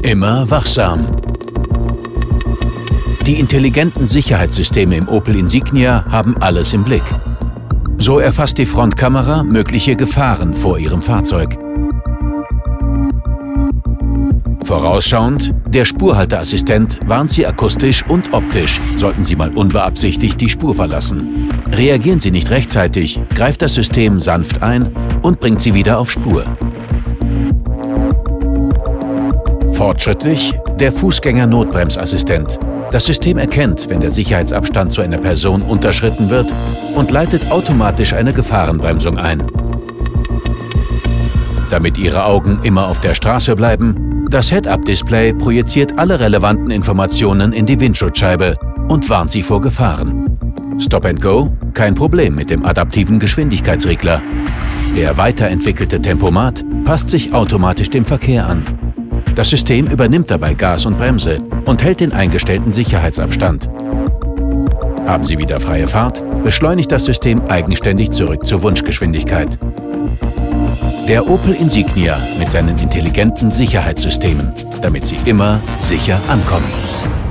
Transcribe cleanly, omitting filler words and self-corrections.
Immer wachsam. Die intelligenten Sicherheitssysteme im Opel Insignia haben alles im Blick. So erfasst die Frontkamera mögliche Gefahren vor Ihrem Fahrzeug. Vorausschauend, der Spurhalteassistent warnt Sie akustisch und optisch, sollten Sie mal unbeabsichtigt die Spur verlassen. Reagieren Sie nicht rechtzeitig, greift das System sanft ein und bringt Sie wieder auf Spur. Fortschrittlich der Fußgänger-Notbremsassistent. Das System erkennt, wenn der Sicherheitsabstand zu einer Person unterschritten wird und leitet automatisch eine Gefahrenbremsung ein. Damit Ihre Augen immer auf der Straße bleiben, das Head-Up-Display projiziert alle relevanten Informationen in die Windschutzscheibe und warnt Sie vor Gefahren. Stop and Go? Kein Problem mit dem adaptiven Geschwindigkeitsregler. Der weiterentwickelte Tempomat passt sich automatisch dem Verkehr an. Das System übernimmt dabei Gas und Bremse und hält den eingestellten Sicherheitsabstand. Haben Sie wieder freie Fahrt, beschleunigt das System eigenständig zurück zur Wunschgeschwindigkeit. Der Opel Insignia mit seinen intelligenten Sicherheitssystemen, damit Sie immer sicher ankommen.